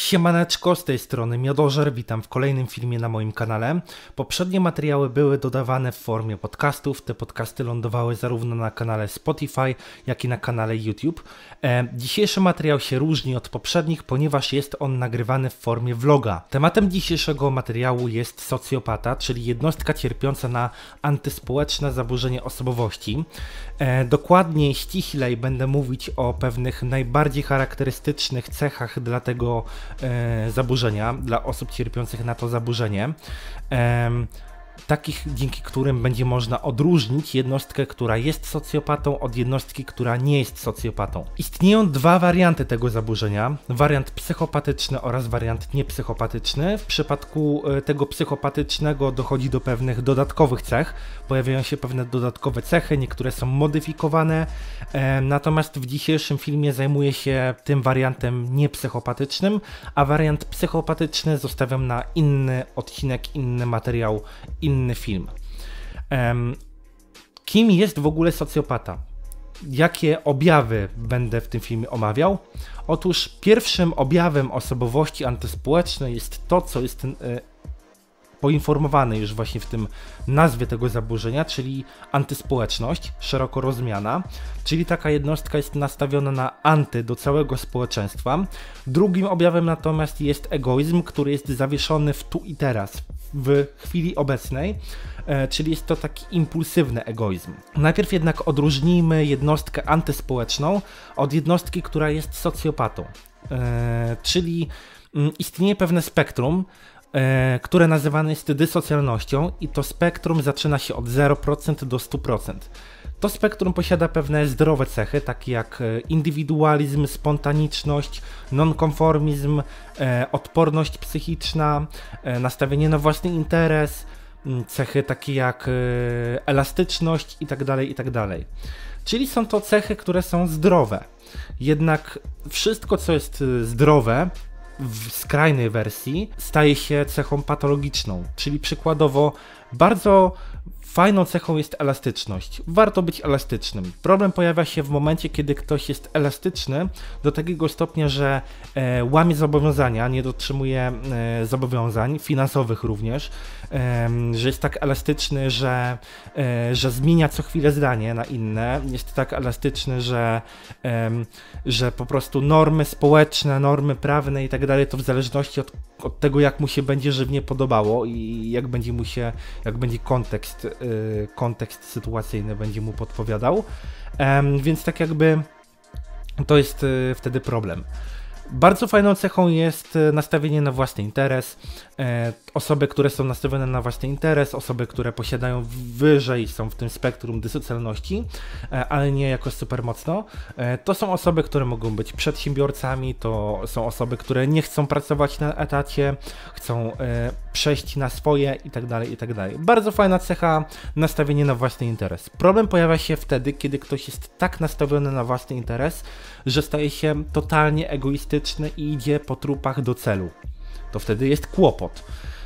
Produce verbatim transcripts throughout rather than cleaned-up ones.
Siemaneczko, z tej strony Miodożer, witam w kolejnym filmie na moim kanale. Poprzednie materiały były dodawane w formie podcastów, te podcasty lądowały zarówno na kanale Spotify, jak i na kanale YouTube. E, dzisiejszy materiał się różni od poprzednich, ponieważ jest on nagrywany w formie vloga. Tematem dzisiejszego materiału jest socjopata, czyli jednostka cierpiąca na antyspołeczne zaburzenie osobowości. E, dokładniej, ściślej będę mówić o pewnych najbardziej charakterystycznych cechach dla tego e, zaburzenia, dla osób cierpiących na to zaburzenie, e, takich, dzięki którym będzie można odróżnić jednostkę, która jest socjopatą, od jednostki, która nie jest socjopatą. Istnieją dwa warianty tego zaburzenia, wariant psychopatyczny oraz wariant niepsychopatyczny. W przypadku tego psychopatycznego dochodzi do pewnych dodatkowych cech, pojawiają się pewne dodatkowe cechy, niektóre są modyfikowane, e, natomiast w dzisiejszym filmie zajmuję się tym wariantem niepsychopatycznym, a wariant psychopatyczny zostawiam na inny odcinek, inny materiał, inny film. Um, kim jest w ogóle socjopata? Jakie objawy będę w tym filmie omawiał? Otóż pierwszym objawem osobowości antyspołecznej jest to, co jest y, poinformowane już właśnie w tym nazwie tego zaburzenia, czyli antyspołeczność, szeroko rozumiana, czyli taka jednostka jest nastawiona na anty do całego społeczeństwa. Drugim objawem natomiast jest egoizm, który jest zawieszony w tu i teraz, w chwili obecnej, e, czyli jest to taki impulsywny egoizm. Najpierw jednak odróżnijmy jednostkę antyspołeczną od jednostki, która jest socjopatą, e, czyli m, istnieje pewne spektrum, e, które nazywane jest dysocjalnością i to spektrum zaczyna się od zero procent do stu procent. To spektrum posiada pewne zdrowe cechy, takie jak indywidualizm, spontaniczność, nonkonformizm, e, odporność psychiczna, e, nastawienie na własny interes, cechy takie jak e, elastyczność itd., itd. Czyli są to cechy, które są zdrowe. Jednak wszystko, co jest zdrowe, w skrajnej wersji staje się cechą patologiczną, czyli przykładowo bardzo fajną cechą jest elastyczność. Warto być elastycznym. Problem pojawia się w momencie, kiedy ktoś jest elastyczny do takiego stopnia, że e, łamie zobowiązania, nie dotrzymuje e, zobowiązań finansowych również, e, że jest tak elastyczny, że, e, że zmienia co chwilę zdanie na inne, jest tak elastyczny, że, e, że po prostu normy społeczne, normy prawne i tak dalej, to w zależności od, od tego, jak mu się będzie żywnie podobało i jak będzie mu się, jak będzie kontekst kontekst sytuacyjny będzie mu podpowiadał, więc tak jakby to jest wtedy problem. Bardzo fajną cechą jest nastawienie na własny interes. Osoby, które są nastawione na własny interes, osoby, które posiadają wyżej, są w tym spektrum dysocjalności, ale nie jakoś super mocno, to są osoby, które mogą być przedsiębiorcami, to są osoby, które nie chcą pracować na etacie, chcą przejść na swoje itd., itd. Bardzo fajna cecha, nastawienie na własny interes. Problem pojawia się wtedy, kiedy ktoś jest tak nastawiony na własny interes, że staje się totalnie egoistyczny i idzie po trupach do celu. To wtedy jest kłopot.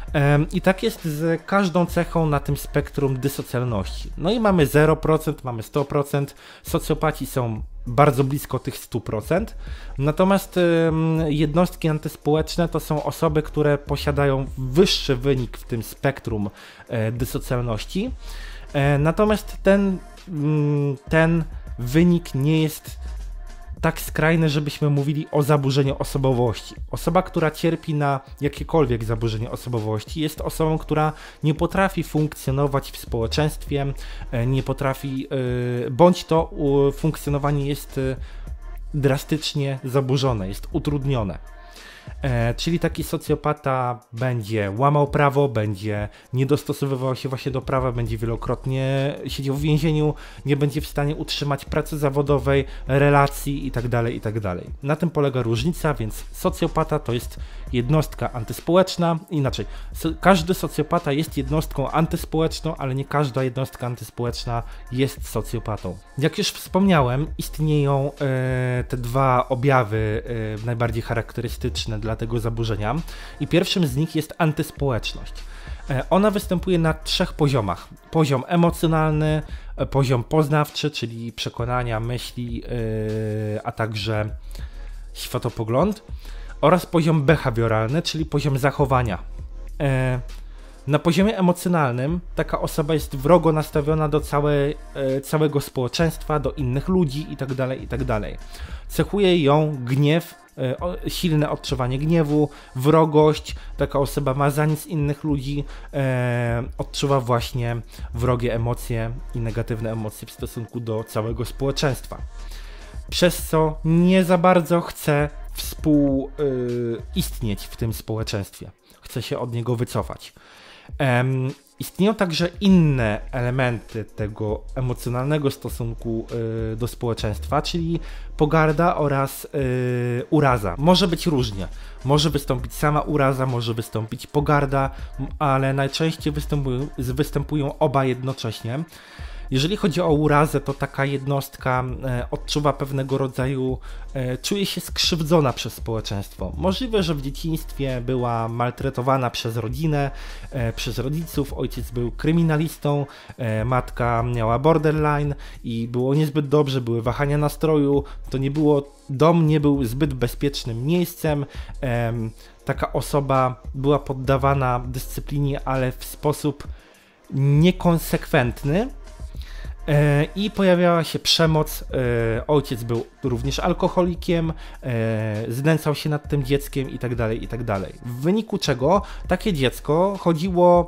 I tak jest z każdą cechą na tym spektrum dysocjalności. No i mamy zero procent, mamy sto procent, socjopaci są bardzo blisko tych stu procent, natomiast jednostki antyspołeczne to są osoby, które posiadają wyższy wynik w tym spektrum dysocjalności, natomiast ten, ten wynik nie jest tak skrajne, żebyśmy mówili o zaburzeniu osobowości. Osoba, która cierpi na jakiekolwiek zaburzenie osobowości, jest osobą, która nie potrafi funkcjonować w społeczeństwie, nie potrafi, bądź to funkcjonowanie jest drastycznie zaburzone, jest utrudnione. E, czyli taki socjopata będzie łamał prawo, będzie nie dostosowywał się właśnie do prawa, będzie wielokrotnie siedział w więzieniu, nie będzie w stanie utrzymać pracy zawodowej, relacji itd., itd. Na tym polega różnica, więc socjopata to jest jednostka antyspołeczna, inaczej, so, każdy socjopata jest jednostką antyspołeczną, ale nie każda jednostka antyspołeczna jest socjopatą. Jak już wspomniałem, istnieją e, te dwa objawy e, najbardziej charakterystyczne dla tego zaburzenia i pierwszym z nich jest antyspołeczność. Ona występuje na trzech poziomach. Poziom emocjonalny, poziom poznawczy, czyli przekonania, myśli, yy, a także światopogląd oraz poziom behawioralny, czyli poziom zachowania. E, na poziomie emocjonalnym taka osoba jest wrogo nastawiona do całej, e, całego społeczeństwa, do innych ludzi itd., itd. Cechuje ją gniew, e, o, silne odczuwanie gniewu, wrogość, taka osoba ma za nic innych ludzi, e, odczuwa właśnie wrogie emocje i negatywne emocje w stosunku do całego społeczeństwa. Przez co nie za bardzo chce współistnieć w tym społeczeństwie. Chce się od niego wycofać. Um, istnieją także inne elementy tego emocjonalnego stosunku y, do społeczeństwa, czyli pogarda oraz y, uraza. Może być różnie. Może wystąpić sama uraza, może wystąpić pogarda, ale najczęściej występują, występują oba jednocześnie. Jeżeli chodzi o urazę, to taka jednostka e, odczuwa pewnego rodzaju, e, czuje się skrzywdzona przez społeczeństwo. Możliwe, że w dzieciństwie była maltretowana przez rodzinę, e, przez rodziców, ojciec był kryminalistą, e, matka miała borderline i było niezbyt dobrze, były wahania nastroju, to nie było, dom nie był zbyt bezpiecznym miejscem, e, taka osoba była poddawana dyscyplinie, ale w sposób niekonsekwentny. I pojawiała się przemoc, ojciec był również alkoholikiem, znęcał się nad tym dzieckiem itd., itd. W wyniku czego takie dziecko chodziło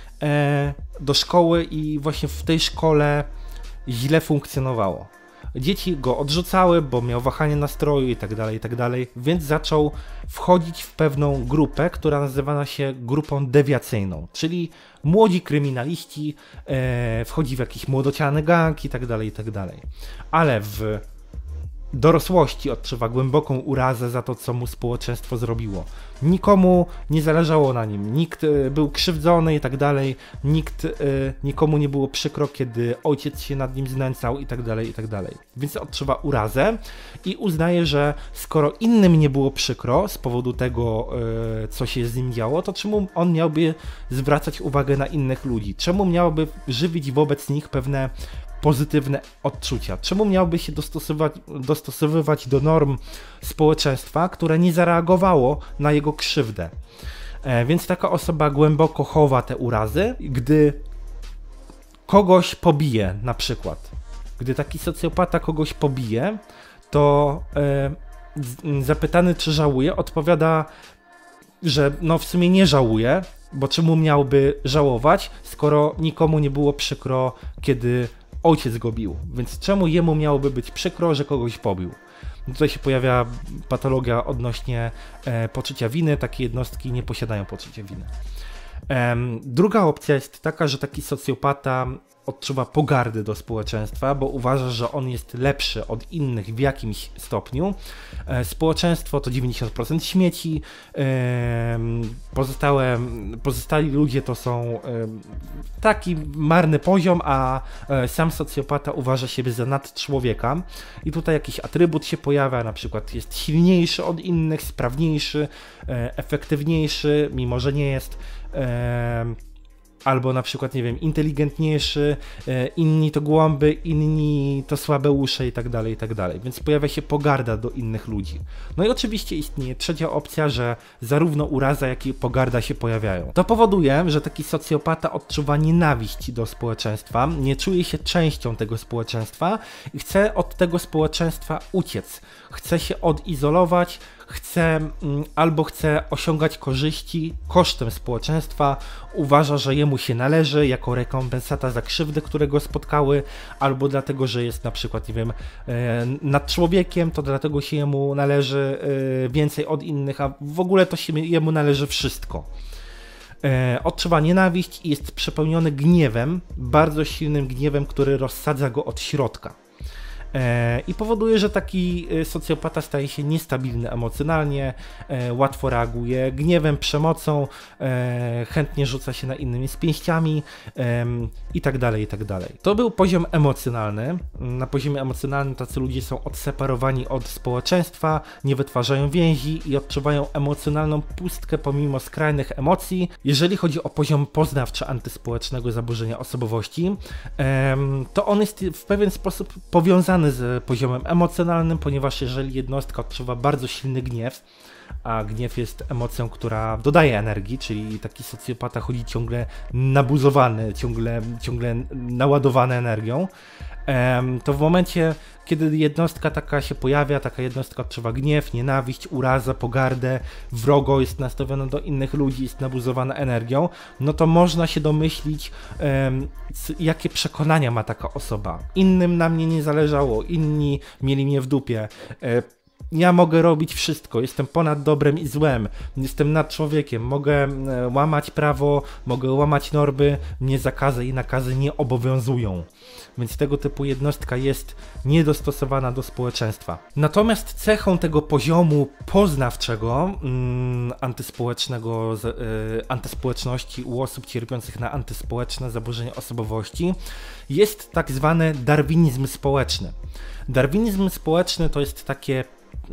do szkoły i właśnie w tej szkole źle funkcjonowało. Dzieci go odrzucały, bo miał wahanie nastroju itd., itd., więc zaczął wchodzić w pewną grupę, która nazywana się grupą dewiacyjną, czyli młodzi kryminaliści, e, wchodzi w jakiś młodociany gang itd., itd. Ale w dorosłości odczuwa głęboką urazę za to, co mu społeczeństwo zrobiło. Nikomu nie zależało na nim, nikt y, był krzywdzony i tak dalej, nikt, y, nikomu nie było przykro, kiedy ojciec się nad nim znęcał i tak dalej, i tak dalej. Więc odczuwa urazę i uznaje, że skoro innym nie było przykro z powodu tego, y, co się z nim działo, to czemu on miałby zwracać uwagę na innych ludzi? Czemu miałby żywić wobec nich pewne pozytywne odczucia? Czemu miałby się dostosowywać, dostosowywać do norm społeczeństwa, które nie zareagowało na jego krzywdę? E, więc taka osoba głęboko chowa te urazy, gdy kogoś pobije na przykład. Gdy taki socjopata kogoś pobije, to e, zapytany, czy żałuje, odpowiada, że no w sumie nie żałuje, bo czemu miałby żałować, skoro nikomu nie było przykro, kiedy ojciec go bił, więc czemu jemu miałoby być przykro, że kogoś pobił? Tutaj się pojawia patologia odnośnie e, poczucia winy, takie jednostki nie posiadają poczucia winy. E, druga opcja jest taka, że taki socjopata odczuwa pogardę do społeczeństwa, bo uważa, że on jest lepszy od innych w jakimś stopniu. E, społeczeństwo to dziewięćdziesiąt procent śmieci, e, pozostałe, pozostali ludzie to są e, taki marny poziom, a e, sam socjopata uważa siebie za nadczłowieka i tutaj jakiś atrybut się pojawia, na przykład jest silniejszy od innych, sprawniejszy, e, efektywniejszy, mimo że nie jest e, albo na przykład, nie wiem, inteligentniejszy, e, inni to głąby, inni to słabe uszy i tak dalej, i tak dalej. Więc pojawia się pogarda do innych ludzi. No i oczywiście istnieje trzecia opcja, że zarówno uraza, jak i pogarda się pojawiają. To powoduje, że taki socjopata odczuwa nienawiść do społeczeństwa, nie czuje się częścią tego społeczeństwa i chce od tego społeczeństwa uciec. Chce się odizolować, chce albo chce osiągać korzyści kosztem społeczeństwa, uważa, że jemu się należy jako rekompensata za krzywdy, które go spotkały, albo dlatego, że jest na przykład, nie wiem, nad człowiekiem, to dlatego się jemu należy więcej od innych, a w ogóle to się jemu należy wszystko. Odczuwa nienawiść i jest przepełniony gniewem, bardzo silnym gniewem, który rozsadza go od środka. I powoduje, że taki socjopata staje się niestabilny emocjonalnie, łatwo reaguje gniewem, przemocą, chętnie rzuca się na innymi z pięściami i tak dalej, i tak dalej. To był poziom emocjonalny. Na poziomie emocjonalnym tacy ludzie są odseparowani od społeczeństwa, nie wytwarzają więzi i odczuwają emocjonalną pustkę pomimo skrajnych emocji. Jeżeli chodzi o poziom poznawczy antyspołecznego zaburzenia osobowości, to on jest w pewien sposób powiązany z poziomem emocjonalnym, ponieważ jeżeli jednostka odczuwa bardzo silny gniew, a gniew jest emocją, która dodaje energii, czyli taki socjopata chodzi ciągle nabuzowany, ciągle, ciągle naładowany energią. To w momencie, kiedy jednostka taka się pojawia, taka jednostka odczuwa gniew, nienawiść, urazę, pogardę, wrogo jest nastawiona do innych ludzi, jest nabuzowana energią, no to można się domyślić, um, jakie przekonania ma taka osoba. Innym na mnie nie zależało, inni mieli mnie w dupie. E, Ja mogę robić wszystko, jestem ponad dobrem i złem, jestem nad człowiekiem, mogę łamać prawo, mogę łamać normy, mnie zakazy i nakazy nie obowiązują. Więc tego typu jednostka jest niedostosowana do społeczeństwa. Natomiast cechą tego poziomu poznawczego mm, antyspołecznego, y, antyspołeczności u osób cierpiących na antyspołeczne zaburzenia osobowości jest tak zwany darwinizm społeczny. Darwinizm społeczny to jest takie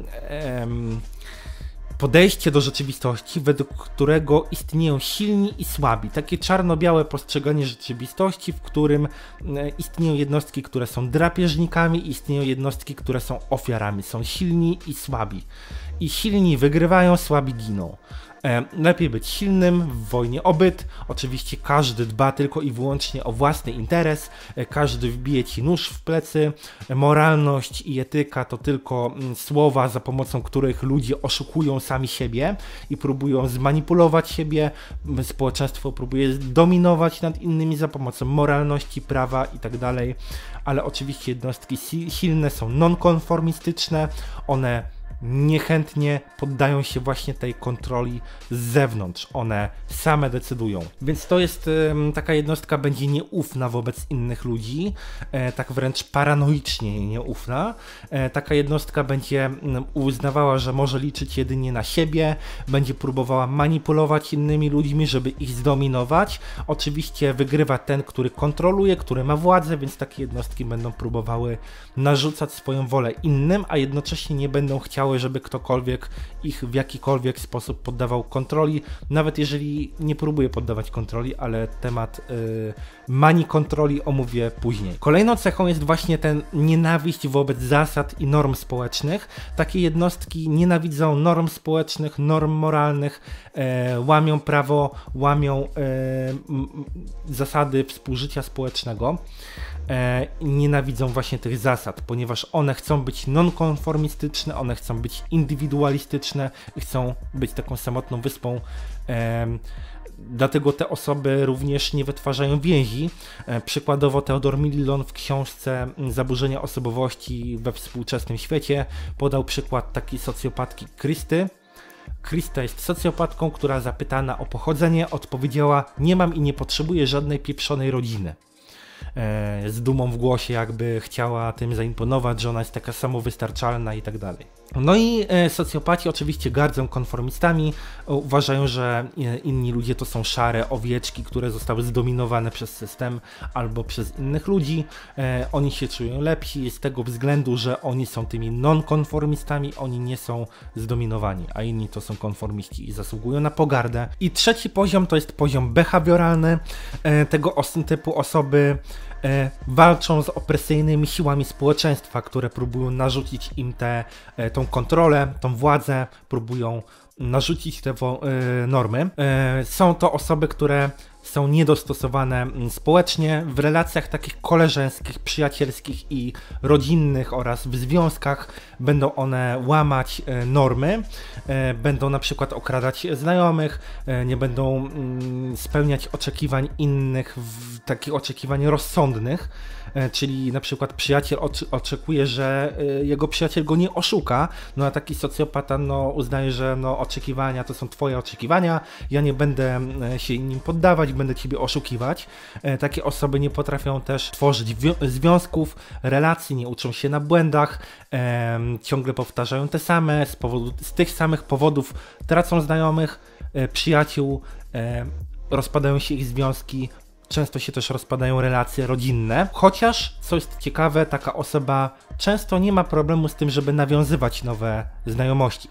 podejście do rzeczywistości, według którego istnieją silni i słabi. Takie czarno-białe postrzeganie rzeczywistości, w którym istnieją jednostki, które są drapieżnikami, i istnieją jednostki, które są ofiarami. Są silni i słabi. I silni wygrywają, słabi giną. Lepiej być silnym w wojnie o byt. Oczywiście każdy dba tylko i wyłącznie o własny interes, każdy wbije ci nóż w plecy. Moralność i etyka to tylko słowa, za pomocą których ludzie oszukują sami siebie i próbują zmanipulować siebie. Społeczeństwo próbuje dominować nad innymi za pomocą moralności, prawa itd. Ale oczywiście jednostki silne są nonkonformistyczne, one niechętnie poddają się właśnie tej kontroli z zewnątrz. One same decydują. Więc to jest taka jednostka, będzie nieufna wobec innych ludzi, tak wręcz paranoicznie nieufna. Taka jednostka będzie uznawała, że może liczyć jedynie na siebie, będzie próbowała manipulować innymi ludźmi, żeby ich zdominować. Oczywiście wygrywa ten, który kontroluje, który ma władzę, więc takie jednostki będą próbowały narzucać swoją wolę innym, a jednocześnie nie będą chciały, żeby ktokolwiek ich w jakikolwiek sposób poddawał kontroli, nawet jeżeli nie próbuje poddawać kontroli, ale temat yy, mani kontroli omówię później. Kolejną cechą jest właśnie ten nienawiść wobec zasad i norm społecznych. Takie jednostki nienawidzą norm społecznych, norm moralnych, yy, łamią prawo, łamią yy, zasady współżycia społecznego. E, nienawidzą właśnie tych zasad, ponieważ one chcą być nonkonformistyczne, one chcą być indywidualistyczne i chcą być taką samotną wyspą. E, dlatego te osoby również nie wytwarzają więzi. E, przykładowo Theodor Millon w książce Zaburzenia osobowości we współczesnym świecie podał przykład takiej socjopatki Krysty. Krysta jest socjopatką, która zapytana o pochodzenie odpowiedziała: nie mam i nie potrzebuję żadnej pieprzonej rodziny. Z dumą w głosie, jakby chciała tym zaimponować, że ona jest taka samowystarczalna i tak dalej. No i socjopaci oczywiście gardzą konformistami, uważają, że inni ludzie to są szare owieczki, które zostały zdominowane przez system albo przez innych ludzi. Oni się czują lepsi z tego względu, że oni są tymi non-konformistami, oni nie są zdominowani, a inni to są konformiści i zasługują na pogardę. I trzeci poziom to jest poziom behawioralny. Tego typu osoby walczą z opresyjnymi siłami społeczeństwa, które próbują narzucić im tę tą kontrolę, tą władzę, próbują narzucić te normy. Są to osoby, które są niedostosowane społecznie, w relacjach takich koleżeńskich, przyjacielskich i rodzinnych oraz w związkach będą one łamać normy, będą na przykład okradać znajomych, nie będą spełniać oczekiwań innych, takich oczekiwań rozsądnych, czyli na przykład przyjaciel oczekuje, że jego przyjaciel go nie oszuka, no a taki socjopata no, uznaje, że no, oczekiwania to są twoje oczekiwania, ja nie będę się nim poddawać, będę ciebie oszukiwać. Takie osoby nie potrafią też tworzyć związków, relacji, nie uczą się na błędach, ciągle powtarzają te same, z, powodu, z tych samych powodów tracą znajomych, przyjaciół, rozpadają się ich związki, często się też rozpadają relacje rodzinne, chociaż, co jest ciekawe, taka osoba często nie ma problemu z tym, żeby nawiązywać nowe znajomości.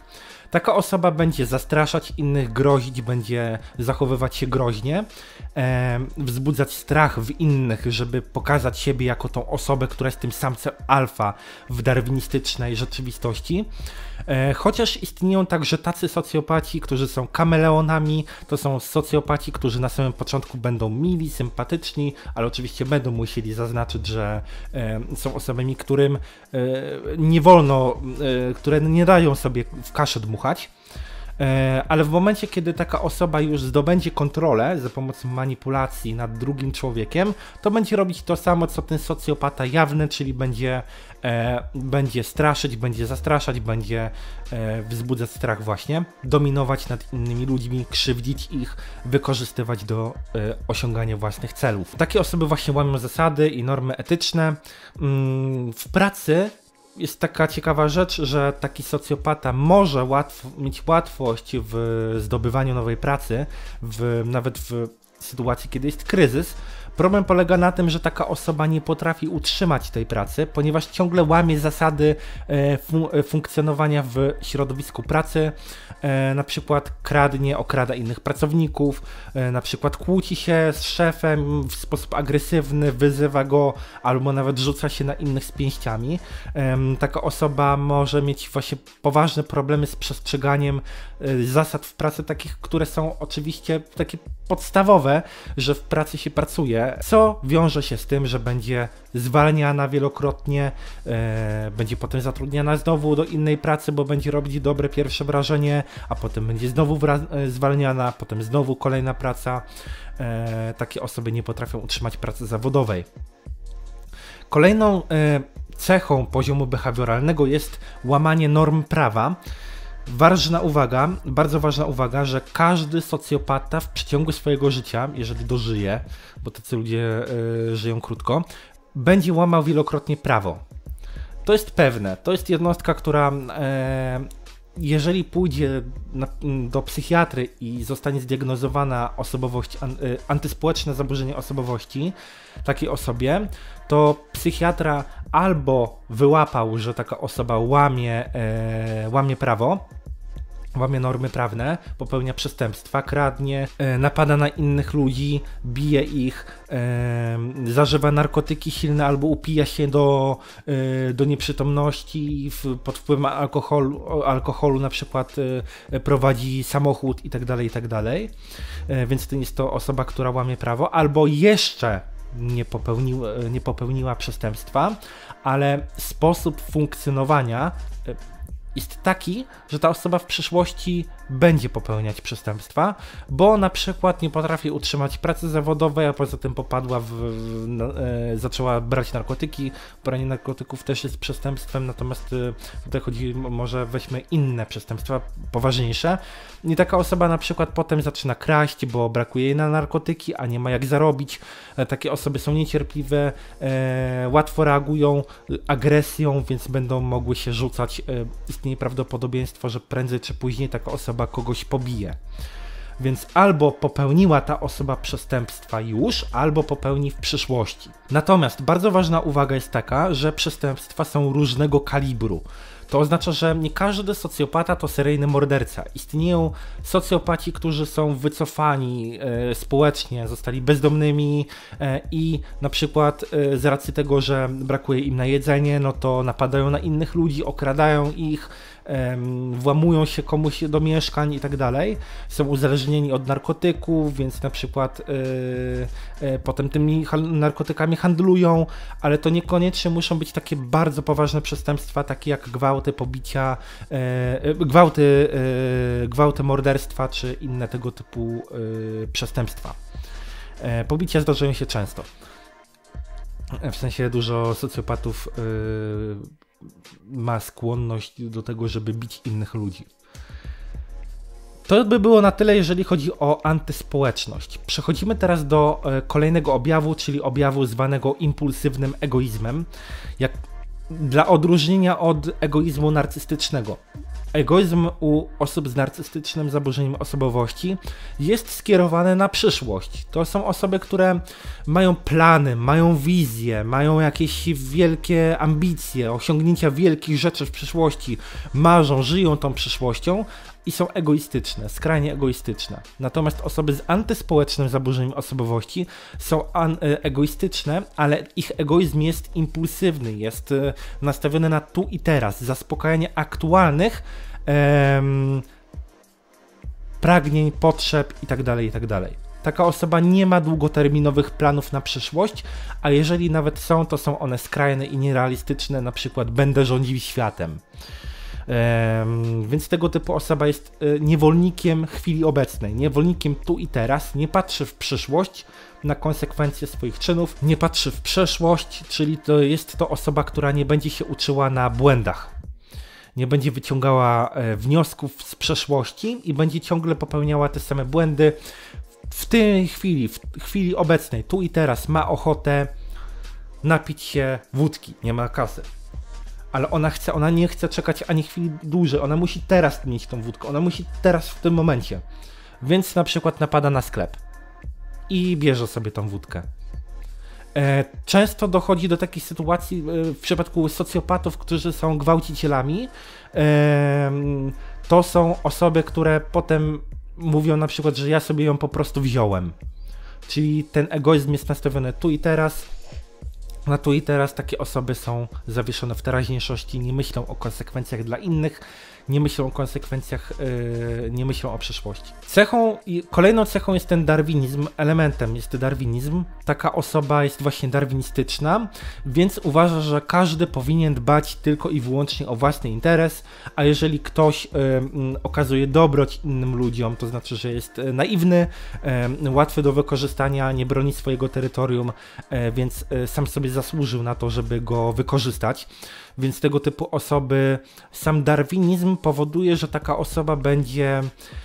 Taka osoba będzie zastraszać innych, grozić, będzie zachowywać się groźnie, e, wzbudzać strach w innych, żeby pokazać siebie jako tą osobę, która jest tym samcem alfa w darwinistycznej rzeczywistości. E, chociaż istnieją także tacy socjopaci, którzy są kameleonami, to są socjopaci, którzy na samym początku będą mili, sympatyczni, ale oczywiście będą musieli zaznaczyć, że e, są osobami, którym e, nie wolno, e, które nie dają sobie w kaszę dmuchać. Ale w momencie, kiedy taka osoba już zdobędzie kontrolę za pomocą manipulacji nad drugim człowiekiem, to będzie robić to samo, co ten socjopata jawny, czyli będzie, e, będzie straszyć, będzie zastraszać, będzie e, wzbudzać strach właśnie, dominować nad innymi ludźmi, krzywdzić ich, wykorzystywać do e, osiągania własnych celów. Takie osoby właśnie łamią zasady i normy etyczne. Mm, w pracy jest taka ciekawa rzecz, że taki socjopata może łatwo, mieć łatwość w zdobywaniu nowej pracy, w, nawet w sytuacji, kiedy jest kryzys. Problem polega na tym, że taka osoba nie potrafi utrzymać tej pracy, ponieważ ciągle łamie zasady e, fun funkcjonowania w środowisku pracy, e, na przykład kradnie, okrada innych pracowników, e, na przykład kłóci się z szefem w sposób agresywny, wyzywa go albo nawet rzuca się na innych z pięściami. E, taka osoba może mieć właśnie poważne problemy z przestrzeganiem e, zasad w pracy, takich, które są oczywiście takie podstawowe, że w pracy się pracuje, co wiąże się z tym, że będzie zwalniana wielokrotnie, e, będzie potem zatrudniana znowu do innej pracy, bo będzie robić dobre pierwsze wrażenie, a potem będzie znowu e, zwalniana, potem znowu kolejna praca. E, takie osoby nie potrafią utrzymać pracy zawodowej. Kolejną e, cechą poziomu behawioralnego jest łamanie norm prawa. Ważna uwaga, bardzo ważna uwaga, że każdy socjopata w przeciągu swojego życia, jeżeli dożyje, bo tacy ludzie y, żyją krótko, będzie łamał wielokrotnie prawo. To jest pewne, to jest jednostka, która e, jeżeli pójdzie na, do psychiatry i zostanie zdiagnozowana osobowość, an, y, antyspołeczne zaburzenie osobowości takiej osobie, to psychiatra albo wyłapał, że taka osoba łamie, e, łamie prawo, łamie normy prawne, popełnia przestępstwa, kradnie, e, napada na innych ludzi, bije ich, e, zażywa narkotyki silne albo upija się do, e, do nieprzytomności, w, pod wpływem alkoholu, alkoholu na przykład e, prowadzi samochód i tak dalej, i tak dalej. E, więc to jest to osoba, która łamie prawo, albo jeszcze nie popełniła, nie popełniła przestępstwa, ale sposób funkcjonowania jest taki, że ta osoba w przyszłości będzie popełniać przestępstwa, bo na przykład nie potrafi utrzymać pracy zawodowej, a poza tym popadła w, w, e, zaczęła brać narkotyki. Branie narkotyków też jest przestępstwem, natomiast e, tutaj chodzi, może weźmy inne przestępstwa, poważniejsze. I taka osoba na przykład potem zaczyna kraść, bo brakuje jej na narkotyki, a nie ma jak zarobić. E, takie osoby są niecierpliwe, e, łatwo reagują agresją, więc będą mogły się rzucać. E, istnieje prawdopodobieństwo, że prędzej czy później taka osoba kogoś pobije. Więc albo popełniła ta osoba przestępstwa już, albo popełni w przyszłości. Natomiast bardzo ważna uwaga jest taka, że przestępstwa są różnego kalibru. To oznacza, że nie każdy socjopata to seryjny morderca. Istnieją socjopaci, którzy są wycofani e, społecznie, zostali bezdomnymi e, i na przykład e, z racji tego, że brakuje im na jedzenie, no to napadają na innych ludzi, okradają ich, e, włamują się komuś do mieszkań i tak dalej. Są uzależnieni od narkotyków, więc na przykład e, e, potem tymi narkotykami handlują, ale to niekoniecznie muszą być takie bardzo poważne przestępstwa, takie jak gwałt, pobicia, e, gwałty, e, gwałty, morderstwa czy inne tego typu e, przestępstwa. E, pobicia zdarzają się często. W sensie dużo socjopatów e, ma skłonność do tego, żeby bić innych ludzi. To by było na tyle, jeżeli chodzi o antyspołeczność. Przechodzimy teraz do e, kolejnego objawu, czyli objawu zwanego impulsywnym egoizmem. Jak dla odróżnienia od egoizmu narcystycznego. Egoizm u osób z narcystycznym zaburzeniem osobowości jest skierowany na przyszłość. To są osoby, które mają plany, mają wizje, mają jakieś wielkie ambicje, osiągnięcia wielkich rzeczy w przyszłości, marzą, żyją tą przyszłością i są egoistyczne, skrajnie egoistyczne. Natomiast osoby z antyspołecznym zaburzeniem osobowości są an- egoistyczne, ale ich egoizm jest impulsywny, jest e, nastawiony na tu i teraz, zaspokajanie aktualnych em, pragnień, potrzeb itd., itd. Taka osoba nie ma długoterminowych planów na przyszłość, a jeżeli nawet są, to są one skrajne i nierealistyczne, na przykład będę rządził światem. Um, więc tego typu osoba jest y, niewolnikiem chwili obecnej, niewolnikiem tu i teraz, nie patrzy w przyszłość na konsekwencje swoich czynów, nie patrzy w przeszłość, czyli to jest to osoba, która nie będzie się uczyła na błędach, nie będzie wyciągała e, wniosków z przeszłości i będzie ciągle popełniała te same błędy w tej chwili, w chwili obecnej, tu i teraz ma ochotę napić się wódki, nie ma kasy. Ale ona chce, ona nie chce czekać ani chwili dłużej, ona musi teraz mieć tą wódkę, ona musi teraz w tym momencie. Więc na przykład napada na sklep i bierze sobie tą wódkę. E, często dochodzi do takiej sytuacji e, w przypadku socjopatów, którzy są gwałcicielami. E, to są osoby, które potem mówią na przykład, że ja sobie ją po prostu wziąłem. Czyli ten egoizm jest nastawiony tu i teraz. Na tu i teraz takie osoby są zawieszone w teraźniejszości, nie myślą o konsekwencjach dla innych, nie myślą o konsekwencjach, yy, nie myślą o przyszłości. Cechą, kolejną cechą jest ten darwinizm, elementem jest darwinizm. Taka osoba jest właśnie darwinistyczna, więc uważa, że każdy powinien dbać tylko i wyłącznie o własny interes, a jeżeli ktoś yy, okazuje dobroć innym ludziom, to znaczy, że jest naiwny, yy, łatwy do wykorzystania, nie broni swojego terytorium, yy, więc yy, sam sobie zasłużył na to, żeby go wykorzystać. Więc tego typu osoby, sam darwinizm powoduje, że taka osoba będzie,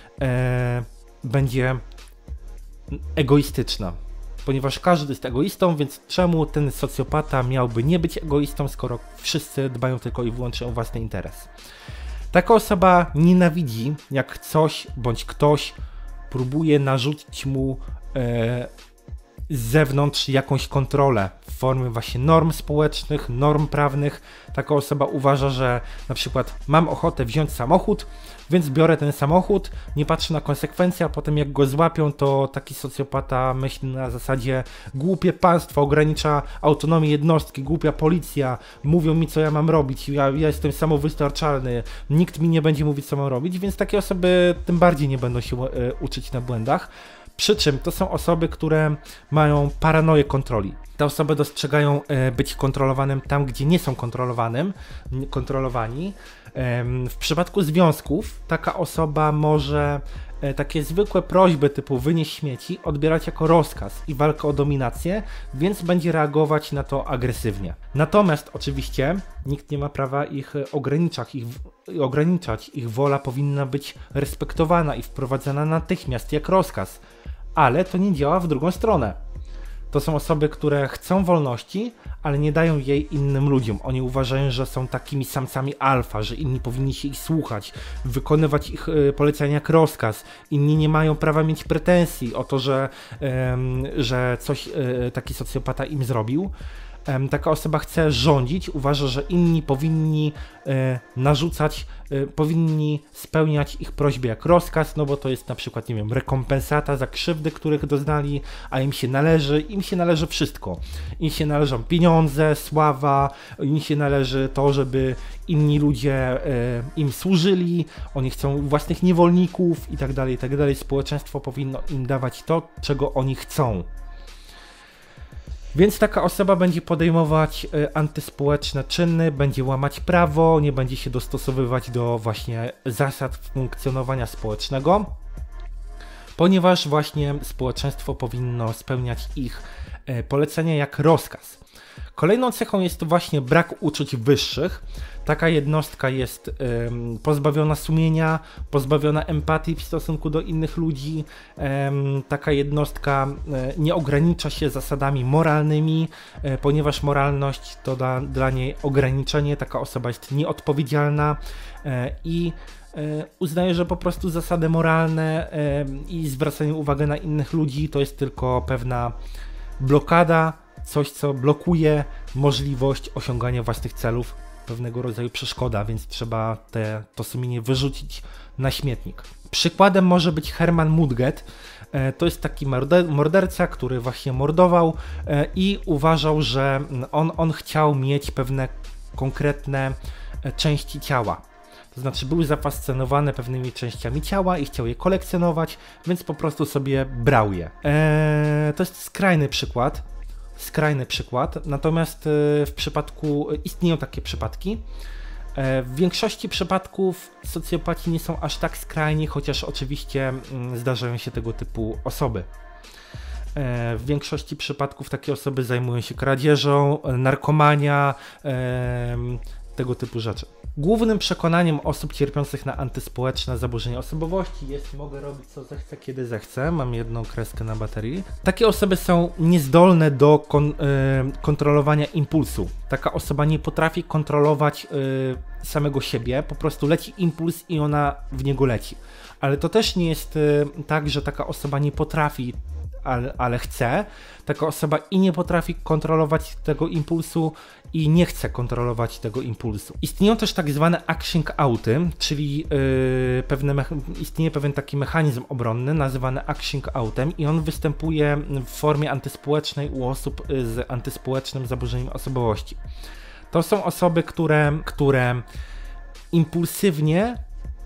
e, będzie egoistyczna. Ponieważ każdy jest egoistą, więc czemu ten socjopata miałby nie być egoistą, skoro wszyscy dbają tylko i wyłącznie o własny interes. Taka osoba nienawidzi, jak coś bądź ktoś próbuje narzucić mu e, z zewnątrz jakąś kontrolę w formie właśnie norm społecznych, norm prawnych. Taka osoba uważa, że na przykład mam ochotę wziąć samochód, więc biorę ten samochód, nie patrzę na konsekwencje, a potem jak go złapią, to taki socjopata myśli na zasadzie głupie państwo, ogranicza autonomię jednostki, głupia policja, mówią mi co ja mam robić, ja, ja jestem samowystarczalny, nikt mi nie będzie mówić co mam robić, więc takie osoby tym bardziej nie będą się e, uczyć na błędach. Przy czym to są osoby, które mają paranoję kontroli. Te osoby dostrzegają e, być kontrolowanym tam, gdzie nie są kontrolowanym, kontrolowani. E, w przypadku związków taka osoba może e, takie zwykłe prośby typu wynieś śmieci odbierać jako rozkaz i walkę o dominację, więc będzie reagować na to agresywnie. Natomiast oczywiście nikt nie ma prawa ich ograniczać, ich, ograniczać. Ich wola powinna być respektowana i wprowadzana natychmiast jak rozkaz. Ale to nie działa w drugą stronę. To są osoby, które chcą wolności, ale nie dają jej innym ludziom. Oni uważają, że są takimi samcami alfa, że inni powinni się ich słuchać, wykonywać ich y, polecenia jak rozkaz. Inni nie mają prawa mieć pretensji o to, że, y, że coś y, taki socjopata im zrobił. Taka osoba chce rządzić, uważa, że inni powinni e, narzucać, e, powinni spełniać ich prośby jak rozkaz, no bo to jest na przykład, nie wiem, rekompensata za krzywdy, których doznali, a im się należy, im się należy wszystko. Im się należą pieniądze, sława, im się należy to, żeby inni ludzie e, im służyli, oni chcą własnych niewolników i tak dalej, i tak dalej. Społeczeństwo powinno im dawać to, czego oni chcą. Więc taka osoba będzie podejmować y, antyspołeczne czyny, będzie łamać prawo, nie będzie się dostosowywać do właśnie zasad funkcjonowania społecznego, ponieważ właśnie społeczeństwo powinno spełniać ich y, polecenia jak rozkaz. Kolejną cechą jest właśnie brak uczuć wyższych. Taka jednostka jest um, pozbawiona sumienia, pozbawiona empatii w stosunku do innych ludzi. Um, taka jednostka um, nie ogranicza się zasadami moralnymi, um, ponieważ moralność to da, dla niej ograniczenie. Taka osoba jest nieodpowiedzialna um, i um, uznaje, że po prostu zasady moralne um, i zwracanie uwagi na innych ludzi to jest tylko pewna blokada, coś co blokuje możliwość osiągania własnych celów, pewnego rodzaju przeszkoda, więc trzeba te, to sumienie wyrzucić na śmietnik. Przykładem może być Herman Mudgett. E, to jest taki morder, morderca, który właśnie mordował e, i uważał, że on, on chciał mieć pewne konkretne e, części ciała. To znaczy był zafascynowany pewnymi częściami ciała i chciał je kolekcjonować, więc po prostu sobie brał je. E, to jest skrajny przykład. Skrajny przykład, natomiast w przypadku, istnieją takie przypadki. W większości przypadków socjopaci nie są aż tak skrajni, chociaż oczywiście zdarzają się tego typu osoby. W większości przypadków takie osoby zajmują się kradzieżą, narkomania, tego typu rzeczy. Głównym przekonaniem osób cierpiących na antyspołeczne zaburzenia osobowości jest: mogę robić co zechcę, kiedy zechcę. Mam jedną kreskę na baterii. Takie osoby są niezdolne do kon, y, kontrolowania impulsu. Taka osoba nie potrafi kontrolować y, samego siebie, po prostu leci impuls i ona w niego leci. Ale to też nie jest y, tak, że taka osoba nie potrafi, ale, ale chce. Taka osoba i nie potrafi kontrolować tego impulsu, i nie chce kontrolować tego impulsu. Istnieją też tak zwane acting outy, czyli yy, pewne istnieje pewien taki mechanizm obronny nazywany acting outem i on występuje w formie antyspołecznej u osób z antyspołecznym zaburzeniem osobowości. To są osoby, które, które impulsywnie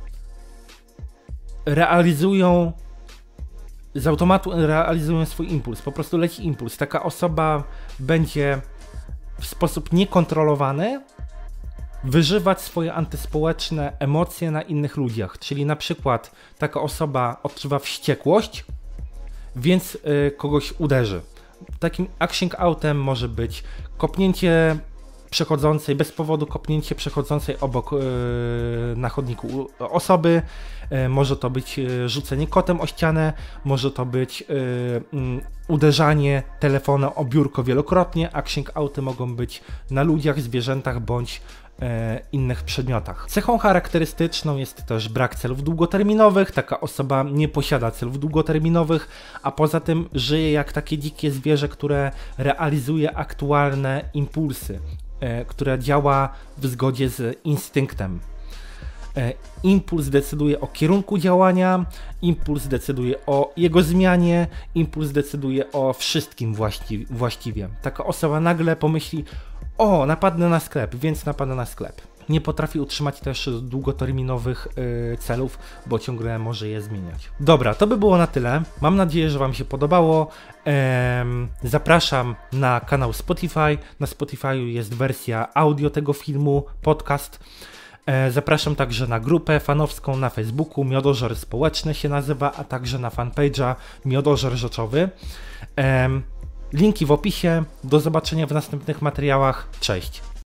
realizują z automatu realizują swój impuls, po prostu leci impuls. Taka osoba będzie w sposób niekontrolowany wyżywać swoje antyspołeczne emocje na innych ludziach. Czyli na przykład taka osoba odczuwa wściekłość, więc y, kogoś uderzy. Takim acting outem może być kopnięcie przechodzącej, bez powodu kopnięcie przechodzącej obok yy, na chodniku osoby, yy, może to być yy, rzucenie kotem o ścianę, może to być yy, yy, uderzanie telefonem o biurko wielokrotnie. Acting outy mogą być na ludziach, zwierzętach bądź yy, innych przedmiotach. Cechą charakterystyczną jest też brak celów długoterminowych. Taka osoba nie posiada celów długoterminowych, a poza tym żyje jak takie dzikie zwierzę, które realizuje aktualne impulsy, która działa w zgodzie z instynktem. Impuls decyduje o kierunku działania, impuls decyduje o jego zmianie, impuls decyduje o wszystkim właści właściwie. Taka osoba nagle pomyśli: o, napadnę na sklep, więc napadnę na sklep. Nie potrafi utrzymać też długoterminowych yy, celów, bo ciągle może je zmieniać. Dobra, to by było na tyle. Mam nadzieję, że Wam się podobało. Ehm, zapraszam na kanał Spotify. Na Spotify jest wersja audio tego filmu, podcast. E, zapraszam także na grupę fanowską na Facebooku, Miodożer Społeczny się nazywa, a także na fanpage'a Miodożer Rzeczowy. Ehm, linki w opisie. Do zobaczenia w następnych materiałach. Cześć!